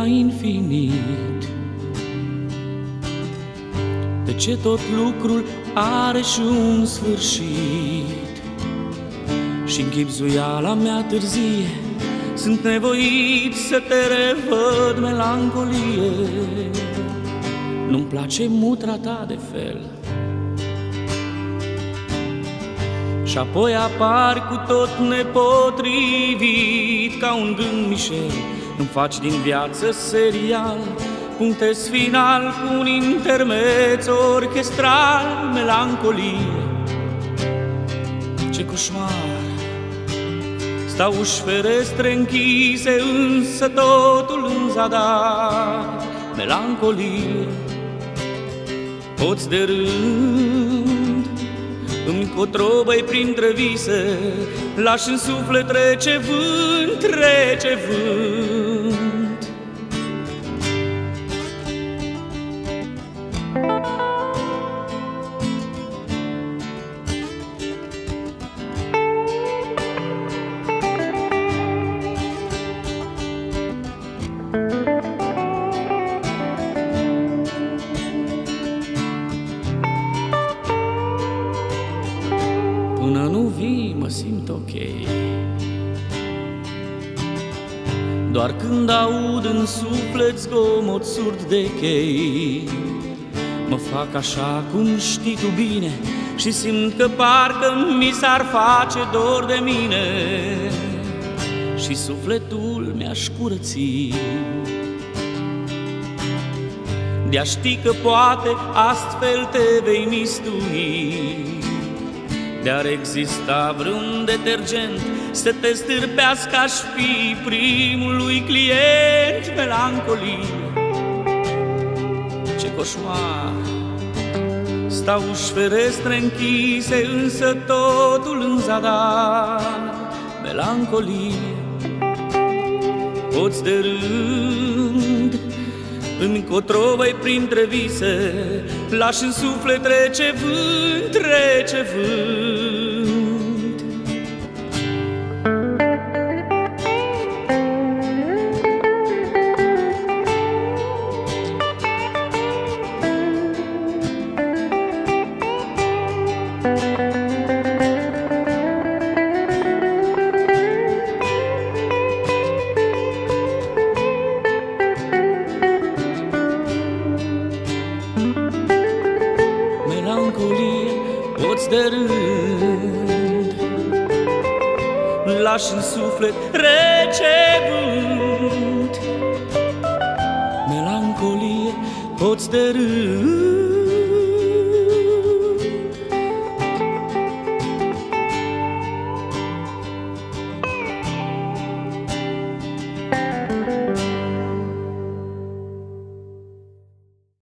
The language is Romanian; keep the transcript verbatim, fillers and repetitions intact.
la infinit. De ce tot lucrul are și un sfârșit? Și-n chibzuiala mea târzie sunt nevoit să te revăd, melancolie. Nu-mi place mutra ta de fel. Și apoi apar cu tot nepotrivit, ca un gând mișel. Îmi faci din viață serial, punctez final cu un intermezz orchestral, melancolie. Ce coșmar! Stau uși ferestre închise, însă totul în zadar, melancolie. Poți de rând îmi cotrobăi printre vise, lași în suflet trece vânt, trece vânt. Până nu vii, mă simt ok. Doar când aud în suflet zgomot surd de chei, mă fac așa cum știi tu bine și simt că parcă mi s-ar face dor de mine și sufletul mi-aș curăți. De-a ști că poate astfel te vei mistui, de-ar exista vreun detergent să te stârpească, aș fi primul lui client, melancolie. Ce coșmar! Stau uși ferestre închise, însă totul în zadar, melancolie. Poți de rând îmi cotrobăi printre vise, lași în suflet trece vânt, trece vânt. Melancolie, poți de rând, lași în suflet rece vânt. Melancolie, poți de rând.